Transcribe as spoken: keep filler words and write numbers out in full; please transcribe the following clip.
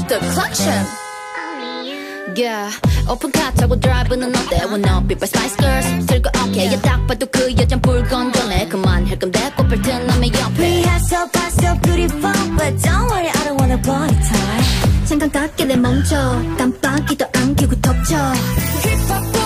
The collection. Yeah, 오픈카 타고 드라이브는 어때? Wanna be by Spice Girls 즐거웠게 yeah. 딱 봐도 그 여잔 불건전해 그만할 건데 꽃필 튼 남의 옆에 We are so fast, so beautiful But don't worry, I don't wanna body tie 잠깐 깎게 내 멈춰 깜빡이도 안 켜고 덮쳐 Hip-hop